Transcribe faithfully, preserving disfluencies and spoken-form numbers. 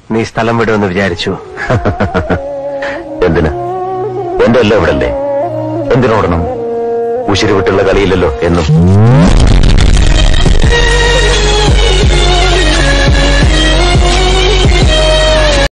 നീ സ്ഥലം വിടുമെന്ന് വിചാരിച്ചു. എന്തിന്? എന്റെ എല്ലാം ഇവിടല്ലേ, എന്തിനോടണം? ഉശിരി വിട്ടുള്ള കളിയില്ലല്ലോ എന്നും.